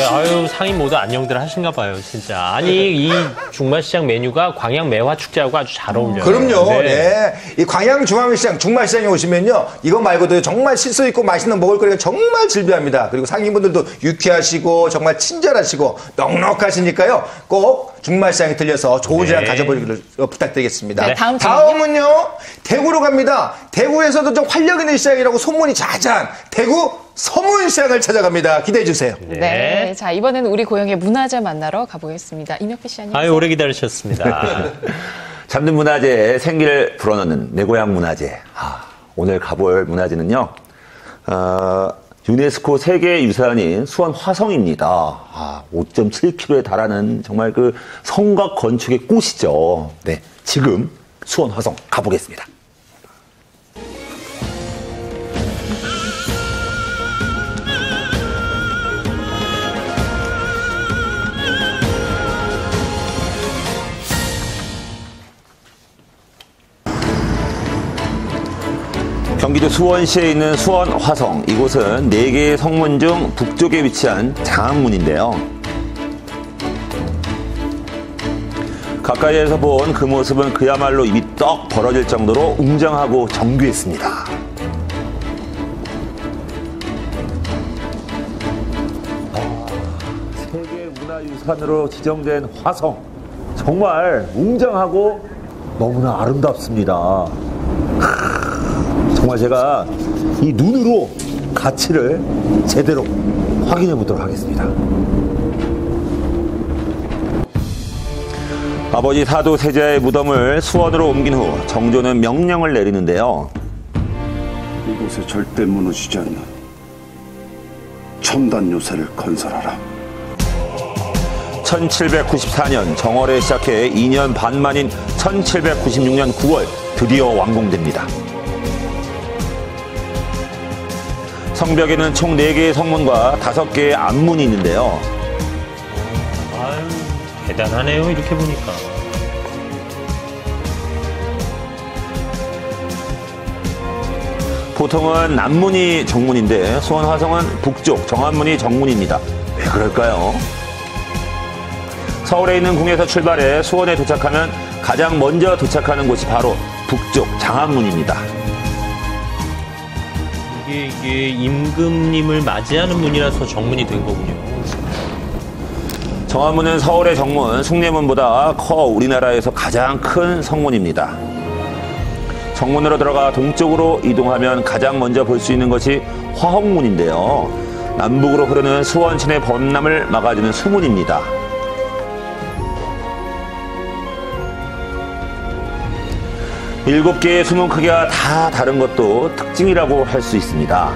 아유, 상인 모두 안녕들 하신가 봐요, 진짜. 아니, 이 중마시장 메뉴가 광양 매화축제하고 아주 잘 어울려요. 그럼요. 네. 이 광양 중앙시장, 중마시장에 오시면요. 이거 말고도 정말 실수 있고 맛있는 먹을거리가 정말 즐비합니다. 그리고 상인분들도 유쾌하시고 정말 친절하시고 넉넉하시니까요. 꼭 중마시장에 들려서 좋은 시간 가져보기를 부탁드리겠습니다. 네, 다음은요. 대구로 갑니다. 대구에서도 좀 활력 있는 시장이라고 소문이 자자한 대구 서문시장을 찾아갑니다. 기대해 주세요. 네. 자, 이번에는 우리 고향의 문화재 만나러 가보겠습니다. 임혁필 씨 안녕하세요. 아유, 오래 기다리셨습니다. 잠든 문화재의 생기를 불어넣는 내 고향 문화재. 오늘 가볼 문화재는요. 유네스코 세계유산인 수원 화성입니다. 5.7km에 달하는 정말 그 성곽 건축의 꽃이죠. 네, 지금 수원 화성 가보겠습니다. 경기도 수원시에 있는 수원 화성. 이곳은 4개의 성문 중 북쪽에 위치한 장안문인데요. 가까이에서 본 그 모습은 그야말로 입이 떡 벌어질 정도로 웅장하고 정교했습니다. 세계문화유산으로 지정된 화성. 정말 웅장하고 너무나 아름답습니다. 정말 제가 이 눈으로 가치를 제대로 확인해 보도록 하겠습니다. 아버지 사도 세자의 무덤을 수원으로 옮긴 후 정조는 명령을 내리는데요. 이곳에 절대 무너지지 않는 첨단 요새를 건설하라. 1794년 정월에 시작해 2년 반 만인 1796년 9월 드디어 완공됩니다. 성벽에는 총 4개의 성문과 5개의 앞문이 있는데요. 아유, 대단하네요, 이렇게 보니까. 보통은 남문이 정문인데 수원 화성은 북쪽 정안문이 정문입니다. 왜 그럴까요? 서울에 있는 궁에서 출발해 수원에 도착하면 가장 먼저 도착하는 곳이 바로 북쪽 장안문입니다. 이게 임금님을 맞이하는 문이라서 정문이 된 거군요. 정안문은 서울의 정문, 숭례문보다 커 우리나라에서 가장 큰 성문입니다. 정문으로 들어가 동쪽으로 이동하면 가장 먼저 볼 수 있는 것이 화홍문인데요. 남북으로 흐르는 수원시내 범람을 막아주는 수문입니다. 일곱 개의 수문 크기가 다 다른 것도 특징이라고 할 수 있습니다.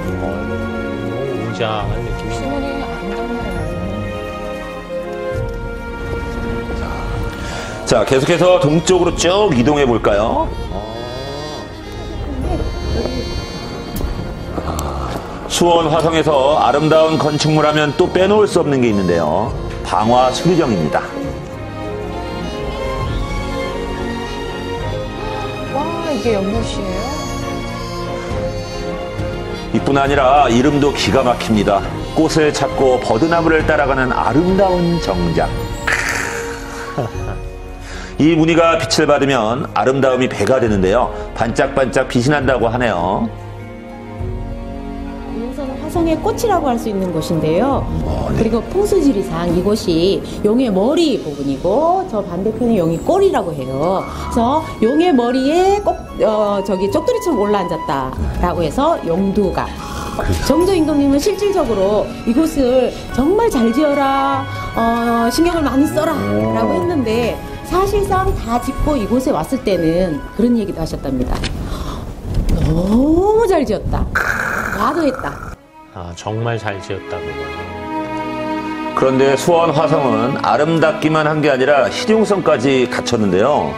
웅장한 느낌이. 수문이 아름답네요. 자, 계속해서 동쪽으로 쭉 이동해 볼까요? 수원 화성에서 아름다운 건축물 하면 또 빼놓을 수 없는 게 있는데요. 방화 수리정입니다. 와, 이게 연못이에요? 이뿐 아니라 이름도 기가 막힙니다. 꽃을 찾고 버드나무를 따라가는 아름다운 정장. 이 무늬가 빛을 받으면 아름다움이 배가 되는데요. 반짝반짝 빛이 난다고 하네요. 이곳은 화성의 꽃이라고 할 수 있는 곳인데요. 그리고 풍수지리상 이곳이 용의 머리 부분이고 저 반대편이 용의 꼬리라고 해요. 그래서 용의 머리에 꼭 쪽두리처럼 올라앉았다라고 해서 용두가. 정조 임금님은 실질적으로 이곳을 정말 잘 지어라, 신경을 많이 써라 라고 했는데 사실상 다 짓고 이곳에 왔을 때는 그런 얘기도 하셨답니다. 너무 잘 지었다. 과도했다. 정말 잘 지었다고. 그런데 수원 화성은 아름답기만 한 게 아니라 실용성까지 갖췄는데요.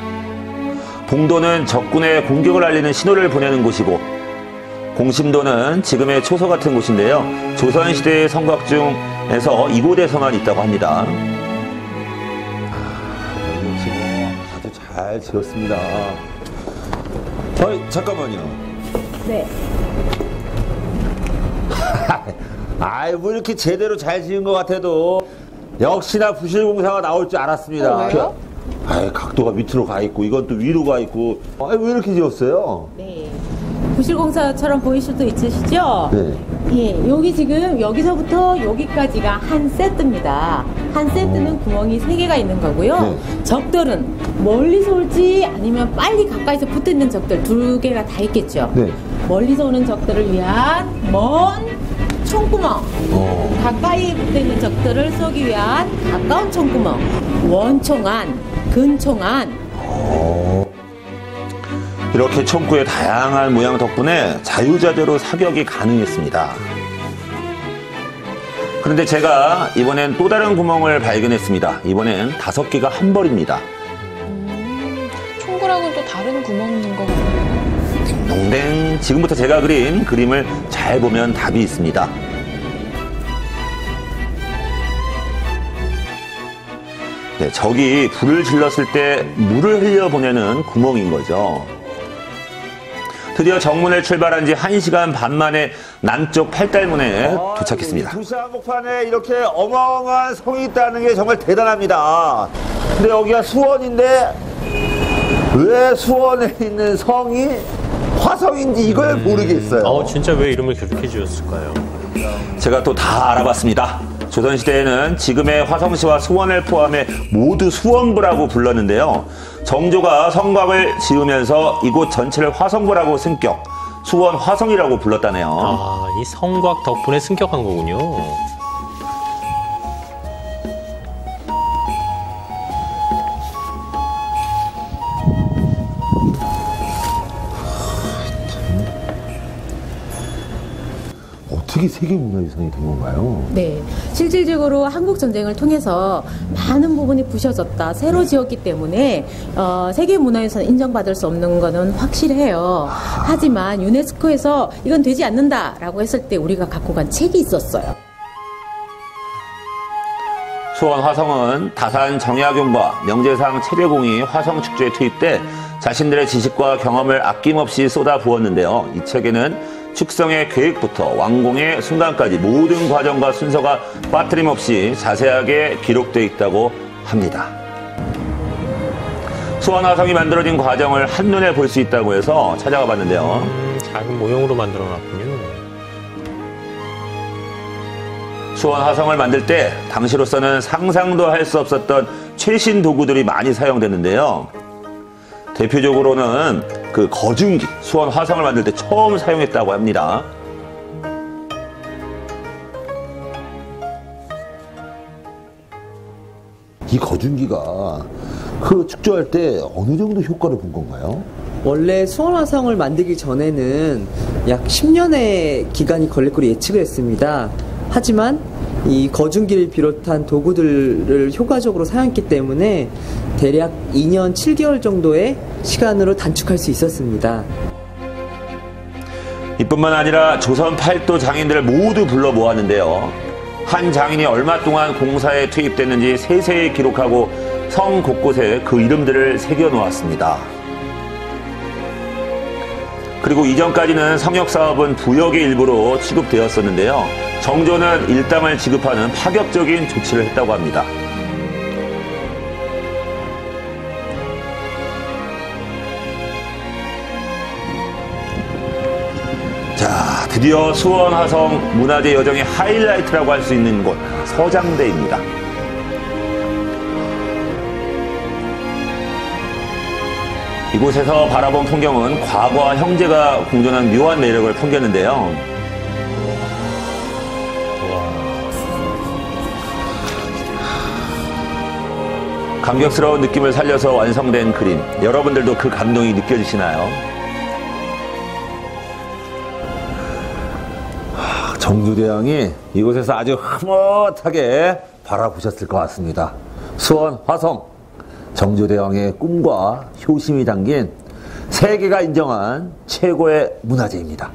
봉도는 적군의 공격을 알리는 신호를 보내는 곳이고, 공심도는 지금의 초소 같은 곳인데요. 조선시대의 성곽 중에서 이곳에서만 있다고 합니다. 아주 잘 지었습니다. 잠깐만요. 네. 아이, 뭐 이렇게 제대로 잘 지은 것 같아도 역시나 부실공사가 나올 줄 알았습니다. 왜요? 아이, 각도가 밑으로 가 있고 이건 또 위로 가 있고. 아이, 왜 이렇게 지었어요? 네. 부실공사처럼 보일 수도 있으시죠? 네. 예, 여기 지금 여기서부터 여기까지가 한 세트입니다. 한 세트는 구멍이 3개가 있는 거고요. 네. 적들은 멀리서 올지 아니면 빨리 가까이서 붙어 있는 적들 2개가 다 있겠죠. 네. 멀리서 오는 적들을 위한 먼 총구멍, 가까이 붙어 있는 적들을 쏘기 위한 가까운 총구멍, 원총안, 근총안. 이렇게 총구의 다양한 모양 덕분에 자유자재로 사격이 가능했습니다. 그런데 제가 이번엔 또 다른 구멍을 발견했습니다. 이번엔 5개가 한 벌입니다. 총구랑은 또 다른 구멍 있는 거 같아요. 딩동댕. 지금부터 제가 그린 그림을 잘 보면 답이 있습니다. 네, 저기 불을 질렀을 때 물을 흘려보내는 구멍인 거죠. 드디어 정문을 출발한 지 1시간 반 만에 남쪽 팔달문에 도착했습니다. 도시 한복판에 이렇게 어마어마한 성이 있다는 게 정말 대단합니다. 근데 여기가 수원인데 왜 수원에 있는 성이 화성인지 이걸 모르겠어요. 진짜 왜 이름을 그렇게 지었을까요? 제가 또 다 알아봤습니다. 조선시대에는 지금의 화성시와 수원을 포함해 모두 수원부라고 불렀는데요. 정조가 성곽을 지으면서 이곳 전체를 화성부라고 승격, 수원 화성이라고 불렀다네요. 이 성곽 덕분에 승격한 거군요. 어떻게 세계문화유산이 된 건가요? 네, 실질적으로 한국 전쟁을 통해서 많은 부분이 부셔졌다, 새로 지었기 때문에 세계문화유산 인정받을 수 없는 거는 확실해요. 하지만 유네스코에서 이건 되지 않는다라고 했을 때 우리가 갖고 간 책이 있었어요. 수원 화성은 다산 정약용과 명재상 최재공이 화성 축제에 투입돼 자신들의 지식과 경험을 아낌없이 쏟아 부었는데요. 이 책에는 축성의 계획부터 완공의 순간까지 모든 과정과 순서가 빠트림없이 자세하게 기록되어 있다고 합니다. 수원 화성이 만들어진 과정을 한눈에 볼 수 있다고 해서 찾아가 봤는데요. 작은 모형으로 만들어 놨군요. 수원 화성을 만들 때 당시로서는 상상도 할 수 없었던 최신 도구들이 많이 사용됐는데요. 대표적으로는 그 거중기, 수원 화성을 만들 때 처음 사용했다고 합니다. 이 거중기가 그 축조할 때 어느 정도 효과를 본 건가요? 원래 수원 화성을 만들기 전에는 약 10년의 기간이 걸릴 거로 예측을 했습니다. 하지만 이 거중기를 비롯한 도구들을 효과적으로 사용했기 때문에 대략 2년 7개월 정도의 시간으로 단축할 수 있었습니다. 이뿐만 아니라 조선 팔도 장인들을 모두 불러 모았는데요. 한 장인이 얼마 동안 공사에 투입됐는지 세세히 기록하고 성 곳곳에 그 이름들을 새겨 놓았습니다. 그리고 이전까지는 성역사업은 부역의 일부로 취급되었었는데요. 정조는 일당을 지급하는 파격적인 조치를 했다고 합니다. 자, 드디어 수원 화성 문화재 여정의 하이라이트라고 할 수 있는 곳, 서장대입니다. 이곳에서 바라본 풍경은 과거와 형제가 공존한 묘한 매력을 풍겼는데요. 감격스러운 느낌을 살려서 완성된 그림, 여러분들도 그 감동이 느껴지시나요? 정조대왕이 이곳에서 아주 흐뭇하게 바라보셨을 것 같습니다. 수원 화성, 정조대왕의 꿈과 효심이 담긴 세계가 인정한 최고의 문화재입니다.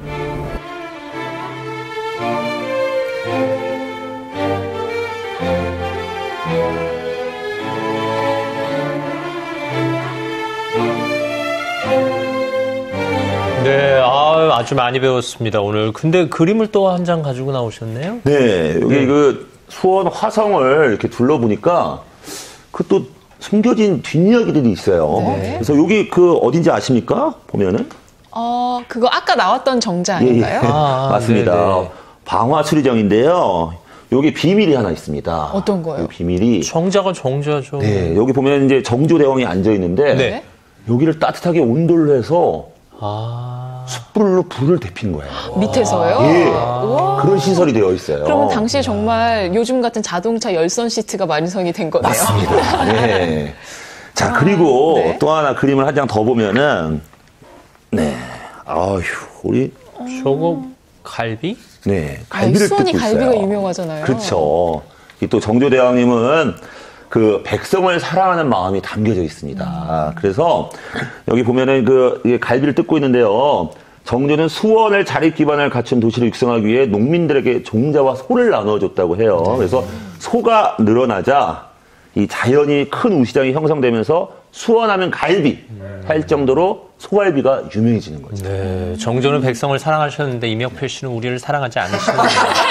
네, 아주 많이 배웠습니다, 오늘. 근데 그림을 또 한 장 가지고 나오셨네요? 네, 여기 그 수원 화성을 이렇게 둘러보니까 그 또 숨겨진 뒷이야기들이 있어요. 네. 그래서 여기 그 어딘지 아십니까? 보면은? 그거 아까 나왔던 정자 아닌가요? 맞습니다. 네네. 방화수리정인데요. 여기 비밀이 하나 있습니다. 어떤 거요? 이 비밀이. 정자가 정자죠. 네, 여기 보면 이제 정조대왕이 앉아 있는데 네. 여기를 따뜻하게 온돌로 해서 아. 숯불로 불을 데핀 거예요. 밑에서요? 예. 우와. 그런 시설이 되어 있어요. 그러면 당시에 정말 요즘 같은 자동차 열선 시트가 완성이 된 거네요. 맞습니다. 네. 자, 그리고 네. 또 하나 그림을 한 장 더 보면은, 네. 아휴, 우리, 저거 갈비? 네. 갈비를 수원이 뜯고 있어요. 갈비가 유명하잖아요. 그렇죠. 이 또 정조대왕님은 그 백성을 사랑하는 마음이 담겨져 있습니다. 그래서 여기 보면은 그 이게 갈비를 뜯고 있는데요. 정조는 수원을 자립 기반을 갖춘 도시를 육성하기 위해 농민들에게 종자와 소를 나눠줬다고 해요. 그래서 소가 늘어나자 이 자연이 큰 우시장이 형성되면서 수원하면 갈비 할 정도로 소갈비가 유명해지는 거죠. 네. 정조는 백성을 사랑하셨는데 이명표 씨는 우리를 사랑하지 않으시는데.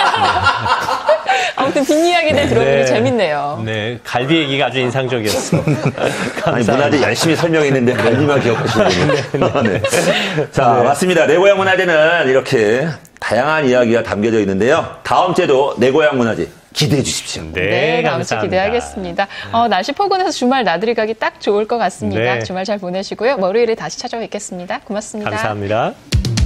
아무튼 뒷이야기들 들어보니 재밌네요. 네. 갈비 얘기가 아주 인상적이었어. 아니, 문화재 열심히 설명했는데 갈비만 기억하시는군요. 네. 자, 맞습니다. 내 고향 문화재는 이렇게 다양한 이야기가 담겨져 있는데요. 다음 주에도 내 고향 문화재 기대해 주십시오. 네, 다음 주 기대하겠습니다. 날씨 포근해서 주말 나들이 가기 딱 좋을 것 같습니다. 네. 주말 잘 보내시고요. 월요일에 다시 찾아뵙겠습니다. 고맙습니다. 감사합니다.